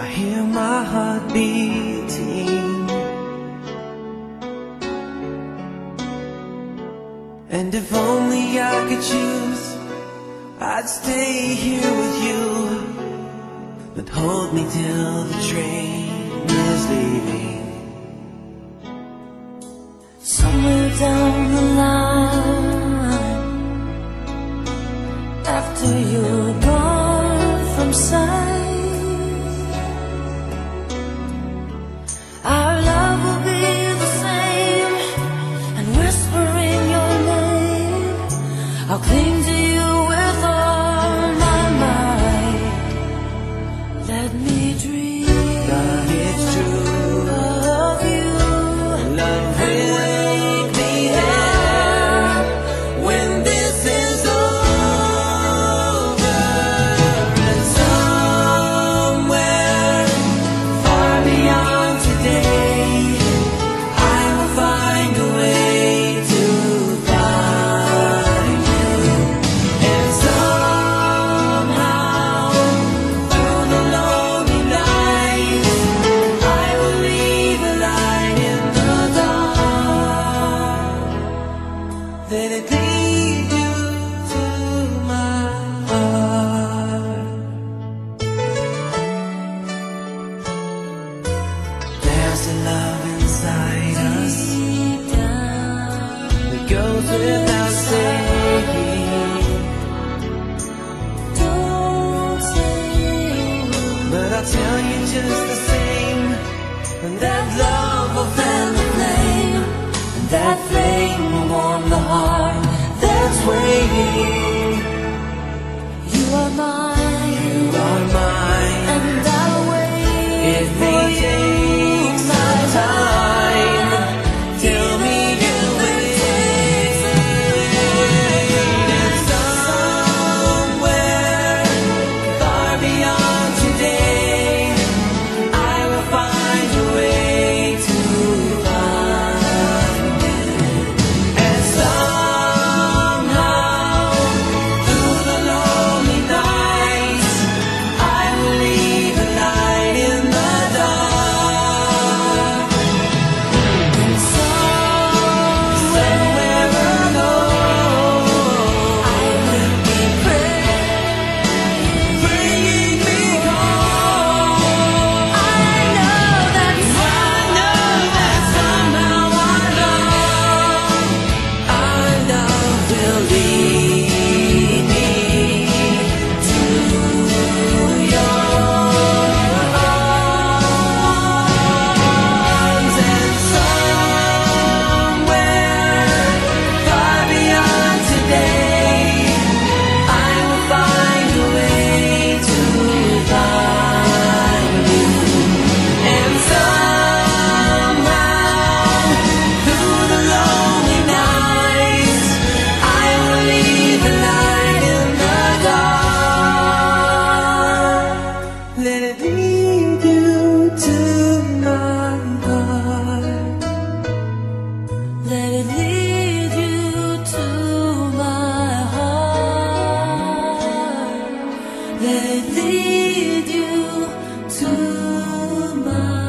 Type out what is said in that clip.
I hear my heart beating, and if only I could choose, I'd stay here with you. But hold me till the train is leaving. Somewhere down the line, after you're gone from sight, our love will be the same, and whispering your name, I'll cling to you with all my might. Let me dream, But it's true, of you. love will wake me up when this is over. And somewhere far beyond today, I will find a way to find you. And somehow, through the lonely nights, I will leave a light in the dark. Let it lead you to my heart. There's a love inside us Deep down, that goes without saying, don't say, but I'll tell you just the same. And that love will fan the flame, and that flame will warm the heart that's waiting. you are mine, You are mine. and I'll wait. It may take some time. Tell me you wait. And somewhere far beyond today, I will find a way to find you. And somehow, through the lonely nights, I will leave a light in the dark. And somewhere alone, I will be praying, bringing me home. I know that Somehow our love will lead me to your arms. And somewhere far beyond today, I will find a way to find you. And somehow, through the lonely nights, I will leave a light in the dark. Let it lead you to my heart. let it lead you to my heart. Let it lead you to my